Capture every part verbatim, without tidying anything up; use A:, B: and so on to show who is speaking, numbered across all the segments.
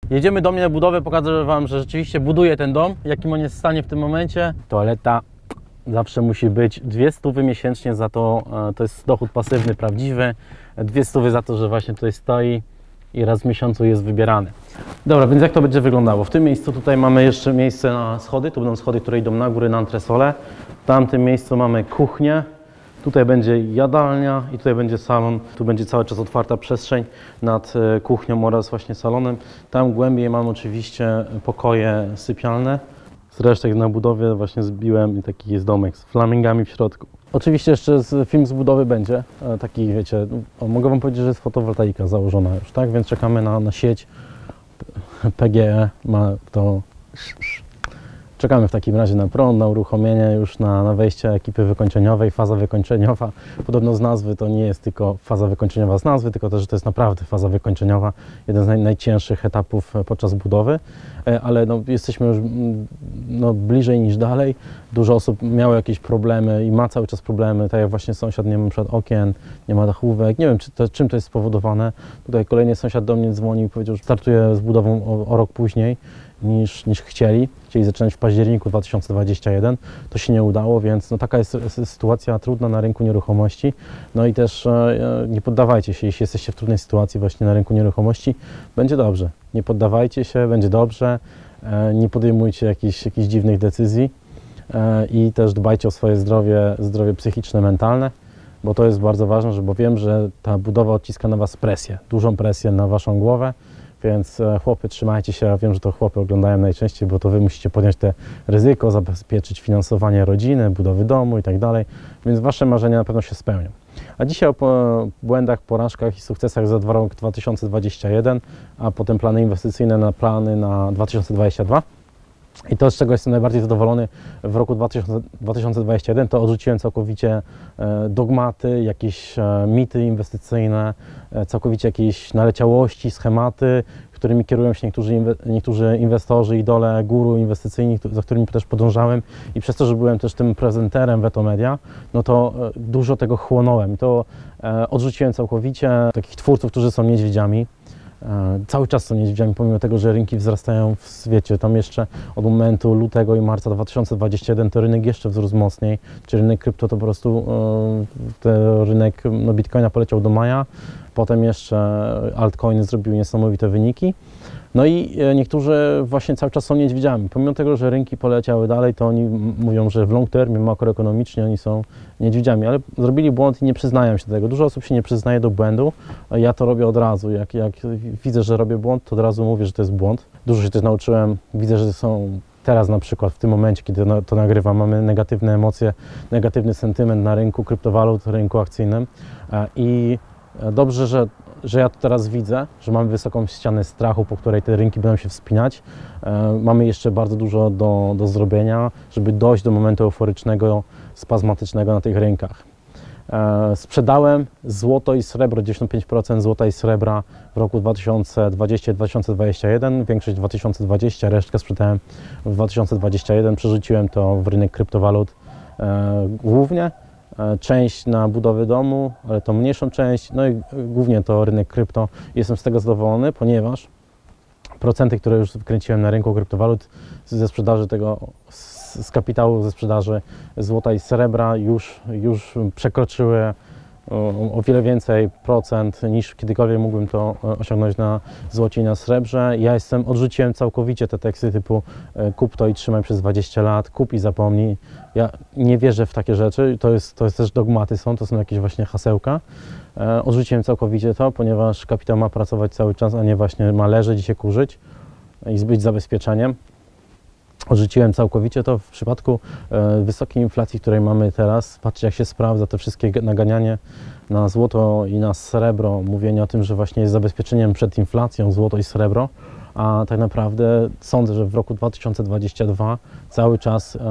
A: Jedziemy do mnie na budowę, pokażę Wam, że rzeczywiście buduję ten dom, jakim on jest w stanie w tym momencie. Toaleta zawsze musi być, dwie stówy miesięcznie za to, to jest dochód pasywny, prawdziwy, dwie stówy za to, że właśnie tutaj stoi i raz w miesiącu jest wybierany. Dobra, więc jak to będzie wyglądało? W tym miejscu tutaj mamy jeszcze miejsce na schody, tu będą schody, które idą na górę na antresolę. W tamtym miejscu mamy kuchnię, tutaj będzie jadalnia i tutaj będzie salon. Tu będzie cały czas otwarta przestrzeń nad kuchnią oraz właśnie salonem. Tam głębiej mam oczywiście pokoje sypialne. Z resztek na budowie właśnie zbiłem i taki jest domek z flamingami w środku. Oczywiście jeszcze z, film z budowy będzie, taki wiecie, o, mogę Wam powiedzieć, że jest fotowoltaika założona już, tak? Więc czekamy na, na sieć P G E, ma to... Czekamy w takim razie na prąd, na uruchomienie już na, na wejście ekipy wykończeniowej, faza wykończeniowa. Podobno z nazwy to nie jest tylko faza wykończeniowa z nazwy, tylko też, że to jest naprawdę faza wykończeniowa, jeden z naj, najcięższych etapów podczas budowy, ale no, jesteśmy już no, bliżej niż dalej. Dużo osób miało jakieś problemy i ma cały czas problemy, tak jak właśnie sąsiad nie ma przed okien, nie ma dachówek, nie wiem czy to, czym to jest spowodowane. Tutaj kolejny sąsiad do mnie dzwonił i powiedział, że startuje z budową o, o rok później. Niż, niż chcieli. Chcieli zacząć w październiku dwa tysiące dwudziestym pierwszym. To się nie udało, więc no, taka jest sytuacja trudna na rynku nieruchomości. No i też e, nie poddawajcie się, jeśli jesteście w trudnej sytuacji właśnie na rynku nieruchomości. Będzie dobrze. Nie poddawajcie się, będzie dobrze. E, nie podejmujcie jakichś, jakichś dziwnych decyzji e, i też dbajcie o swoje zdrowie, zdrowie psychiczne, mentalne, bo to jest bardzo ważne, że, bo wiem, że ta budowa odciska na Was presję, dużą presję na Waszą głowę. Więc chłopy, trzymajcie się, ja wiem, że to chłopy oglądają najczęściej, bo to Wy musicie podjąć te ryzyko, zabezpieczyć finansowanie rodziny, budowy domu i tak dalej, więc Wasze marzenia na pewno się spełnią. A dzisiaj o błędach, porażkach i sukcesach za rok dwa tysiące dwudziesty pierwszy, a potem plany inwestycyjne na plany na dwa tysiące dwudziesty drugi. I to, z czego jestem najbardziej zadowolony w roku dwa tysiące dwudziestym pierwszym, to odrzuciłem całkowicie dogmaty, jakieś mity inwestycyjne, całkowicie jakieś naleciałości, schematy, którymi kierują się niektórzy, niektórzy inwestorzy, idole, guru inwestycyjni, za którymi też podążałem. I przez to, że byłem też tym prezenterem Vetomedia, no to dużo tego chłonąłem. I to odrzuciłem całkowicie takich twórców, którzy są niedźwiedziami. Cały czas są niedźwiedziami, pomimo tego, że rynki wzrastają w świecie. Tam jeszcze od momentu lutego i marca dwa tysiące dwudziestego pierwszego to rynek jeszcze wzrósł mocniej, czy rynek krypto to po prostu ten rynek no, Bitcoina poleciał do maja, potem jeszcze altcoiny zrobiły niesamowite wyniki. No i niektórzy właśnie cały czas są niedźwiedziami. Pomimo tego, że rynki poleciały dalej, to oni mówią, że w long termie, makroekonomicznie oni są niedźwiedziami, ale zrobili błąd i nie przyznają się do tego. Dużo osób się nie przyznaje do błędu, ja to robię od razu. Jak, jak widzę, że robię błąd, to od razu mówię, że to jest błąd. Dużo się też nauczyłem, widzę, że są teraz na przykład w tym momencie, kiedy to nagrywam, mamy negatywne emocje, negatywny sentyment na rynku kryptowalut, rynku akcyjnym i dobrze, że że ja to teraz widzę, że mamy wysoką ścianę strachu, po której te rynki będą się wspinać. E, mamy jeszcze bardzo dużo do, do zrobienia, żeby dojść do momentu euforycznego, spazmatycznego na tych rynkach. E, sprzedałem złoto i srebro, dziewięćdziesiąt pięć procent złota i srebra w roku dwa tysiące dwudziestym dwa tysiące dwudziestym pierwszym, większość dwa tysiące dwudziestym, resztkę sprzedałem w dwa tysiące dwudziestym pierwszym, przerzuciłem to w rynek kryptowalut e, głównie. Część na budowę domu, ale to mniejszą część, no i głównie to rynek krypto. Jestem z tego zadowolony, ponieważ procenty, które już wykręciłem na rynku kryptowalut ze sprzedaży tego, z kapitału ze sprzedaży złota i srebra już, już przekroczyły o, o wiele więcej procent niż kiedykolwiek mógłbym to osiągnąć na złocie i na srebrze. Ja jestem, odrzuciłem całkowicie te teksty typu kup to i trzymaj przez dwadzieścia lat, kup i zapomnij. Ja nie wierzę w takie rzeczy, to jest, to jest też dogmaty są, to są jakieś właśnie hasełka. E, odrzuciłem całkowicie to, ponieważ kapitał ma pracować cały czas, a nie właśnie ma leżeć i się kurzyć i być zabezpieczeniem. Odrzuciłem całkowicie to w przypadku e, wysokiej inflacji, której mamy teraz. Patrzcie, jak się sprawdza to wszystkie naganianie na złoto i na srebro, mówienie o tym, że właśnie jest zabezpieczeniem przed inflacją złoto i srebro, a tak naprawdę sądzę, że w roku dwa tysiące dwudziestym drugim cały czas e,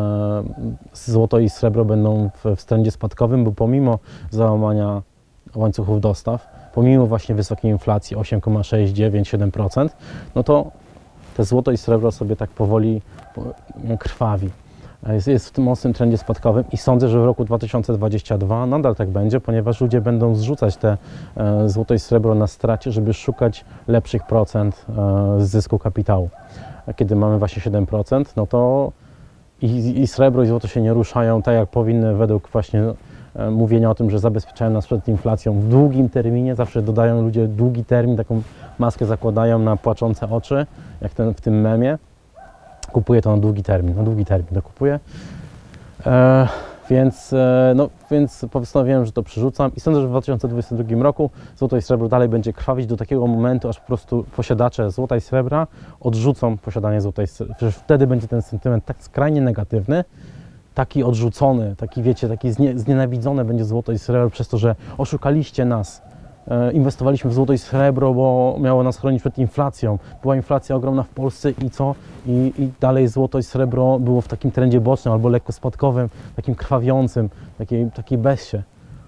A: złoto i srebro będą w, w trendzie spadkowym, bo pomimo załamania łańcuchów dostaw, pomimo właśnie wysokiej inflacji osiem przecinek sześć, dziewięć, siedem procent, no to te złoto i srebro sobie tak powoli krwawi. jest, jest w tym mocnym trendzie spadkowym i sądzę, że w roku dwa tysiące dwudziestym drugim nadal tak będzie, ponieważ ludzie będą zrzucać te e, złoto i srebro na stracie, żeby szukać lepszych procent e, zysku kapitału. A kiedy mamy właśnie siedem procent, no to i, i srebro i złoto się nie ruszają tak jak powinny według właśnie e, mówienia o tym, że zabezpieczają nas przed inflacją w długim terminie. Zawsze dodają ludzie długi termin, taką maskę zakładają na płaczące oczy, jak ten w tym memie. Kupuję to na długi termin, na długi termin to kupuję. E, więc, e, no, więc postanowiłem, że to przerzucam i sądzę, że w dwa tysiące dwudziestym drugim roku złoto i srebro dalej będzie krwawić do takiego momentu, aż po prostu posiadacze złota i srebra odrzucą posiadanie złota i srebra. Przecież wtedy będzie ten sentyment tak skrajnie negatywny, taki odrzucony, taki wiecie, taki znie, znienawidzone będzie złoto i srebro przez to, że oszukaliście nas. Inwestowaliśmy w złoto i srebro, bo miało nas chronić przed inflacją. Była inflacja ogromna w Polsce i co? I, i dalej złoto i srebro było w takim trendzie bocznym albo lekko spadkowym, takim krwawiącym, takiej, takiej bezsie.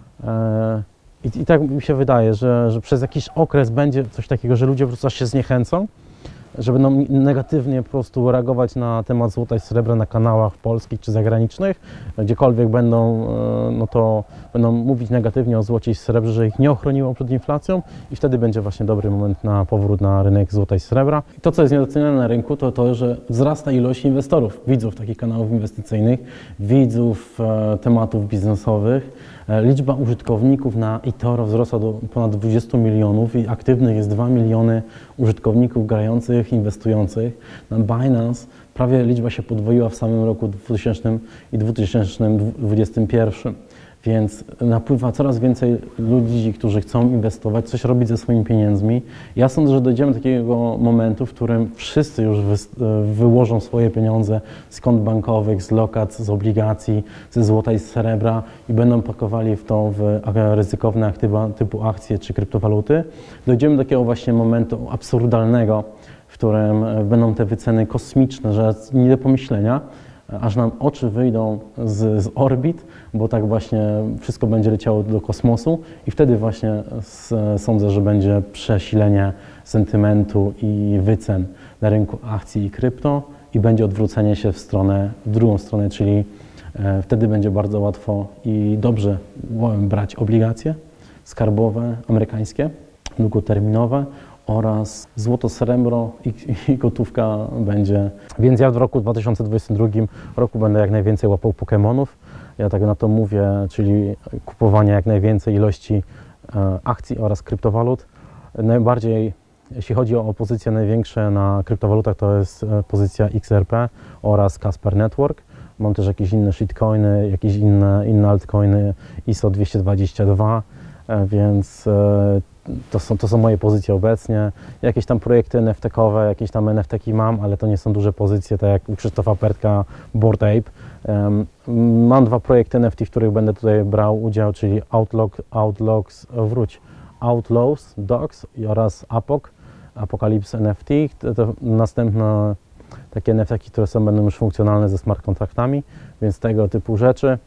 A: I, I tak mi się wydaje, że, że przez jakiś okres będzie coś takiego, że ludzie po prostu się zniechęcą, że będą negatywnie po prostu reagować na temat złota i srebra na kanałach polskich czy zagranicznych, gdziekolwiek będą, no to będą mówić negatywnie o złocie i srebrze, że ich nie ochroniło przed inflacją i wtedy będzie właśnie dobry moment na powrót na rynek złota i srebra. I to, co jest niedoceniane na rynku, to to, że wzrasta ilość inwestorów, widzów takich kanałów inwestycyjnych, widzów e, tematów biznesowych. E, liczba użytkowników na eToro wzrosła do ponad dwudziestu milionów i aktywnych jest dwa miliony użytkowników grających, inwestujących. Na Binance prawie liczba się podwoiła w samym roku dwutysięcznym i dwa tysiące dwudziestym pierwszym. Więc napływa coraz więcej ludzi, którzy chcą inwestować, coś robić ze swoimi pieniędzmi. Ja sądzę, że dojdziemy do takiego momentu, w którym wszyscy już wy, wyłożą swoje pieniądze z kont bankowych, z lokat, z obligacji, ze złota i z srebra i będą pakowali w to w ryzykowne aktywa typu akcje czy kryptowaluty. Dojdziemy do takiego właśnie momentu absurdalnego, w którym będą te wyceny kosmiczne, że nie do pomyślenia, aż nam oczy wyjdą z, z orbit, bo tak właśnie wszystko będzie leciało do kosmosu i wtedy właśnie z, sądzę, że będzie przesilenie sentymentu i wycen na rynku akcji i krypto i będzie odwrócenie się w stronę, w drugą stronę, czyli e, wtedy będzie bardzo łatwo i dobrze brać obligacje skarbowe, amerykańskie, długoterminowe, oraz złoto, srebro i, i gotówka będzie. Więc ja w roku dwa tysiące dwudziestym drugim roku będę jak najwięcej łapał Pokemonów. Ja tak na to mówię, czyli kupowanie jak najwięcej ilości e, akcji oraz kryptowalut. Najbardziej, jeśli chodzi o pozycje największe na kryptowalutach, to jest pozycja X R P oraz Casper Network. Mam też jakieś inne shitcoiny, jakieś inne, inne altcoiny I S O dwieście dwadzieścia dwa, e, więc e, To są, to są moje pozycje obecnie. Jakieś tam projekty N F T-kowe, jakieś tam N F T-ki mam, ale to nie są duże pozycje, tak jak u Krzysztofa Pertka, Bored Ape. Um, mam dwa projekty N F T, w których będę tutaj brał udział, czyli Outlook, Outlaws, wróć, Outlaws, Docs oraz Apok, Apocalypse N F T. To, to następne takie N F T-ki, które są, będą już funkcjonalne ze smart kontraktami, więc tego typu rzeczy.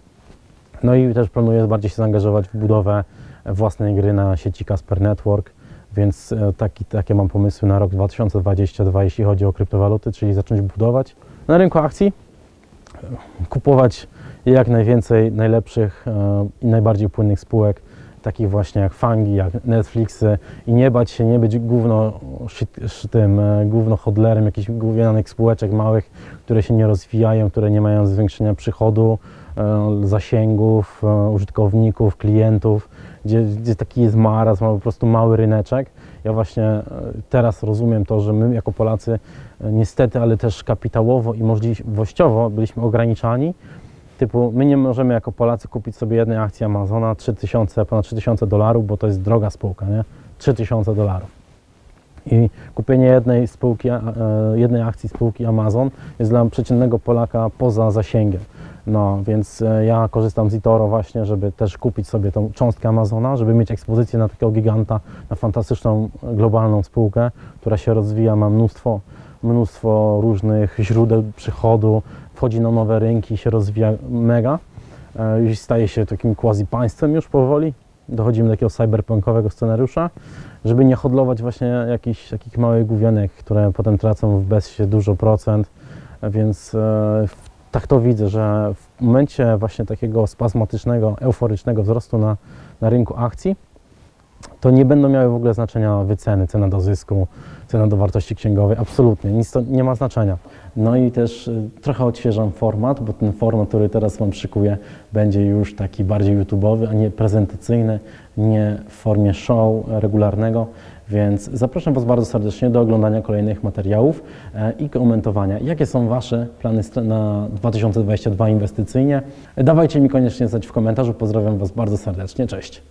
A: No i też planuję bardziej się zaangażować w budowę własnej gry na sieci Casper Network, więc taki, takie mam pomysły na rok dwa tysiące dwudziesty drugi, jeśli chodzi o kryptowaluty, czyli zacząć budować. Na rynku akcji kupować jak najwięcej najlepszych i najbardziej płynnych spółek, takich właśnie jak Fangi, jak Netflixy i nie bać się, nie być gówno, tym, gówno hodlerem jakichś gównianych spółeczek małych, które się nie rozwijają, które nie mają zwiększenia przychodu, zasięgów, użytkowników, klientów, gdzie, gdzie taki jest marazm, ma po prostu mały ryneczek. Ja właśnie teraz rozumiem to, że my jako Polacy niestety, ale też kapitałowo i możliwościowo byliśmy ograniczani. Typu, my nie możemy jako Polacy kupić sobie jednej akcji Amazona trzy tysiące, ponad trzy tysiące dolarów, bo to jest droga spółka, nie? trzy tysiące dolarów. I kupienie jednej spółki, jednej akcji spółki Amazon jest dla przeciętnego Polaka poza zasięgiem. No, więc ja korzystam z eToro właśnie, żeby też kupić sobie tą cząstkę Amazona, żeby mieć ekspozycję na takiego giganta, na fantastyczną globalną spółkę, która się rozwija, ma mnóstwo, mnóstwo różnych źródeł przychodu, wchodzi na nowe rynki, się rozwija mega i staje się takim quasi państwem już powoli. Dochodzimy do takiego cyberpunkowego scenariusza, żeby nie hodlować właśnie jakichś takich małych główienek, które potem tracą w bezsie dużo procent, więc tak to widzę, że w momencie właśnie takiego spazmatycznego, euforycznego wzrostu na, na rynku akcji, to nie będą miały w ogóle znaczenia wyceny, cena do zysku, cena do wartości księgowej, absolutnie, nic to nie ma znaczenia. No i też y, trochę odświeżam format, bo ten format, który teraz Wam szykuję, będzie już taki bardziej YouTube'owy, a nie prezentacyjny, nie w formie show regularnego, więc zapraszam Was bardzo serdecznie do oglądania kolejnych materiałów e, i komentowania, jakie są Wasze plany na dwa tysiące dwudziesty drugi inwestycyjnie. Dawajcie mi koniecznie znać w komentarzu, pozdrawiam Was bardzo serdecznie, cześć!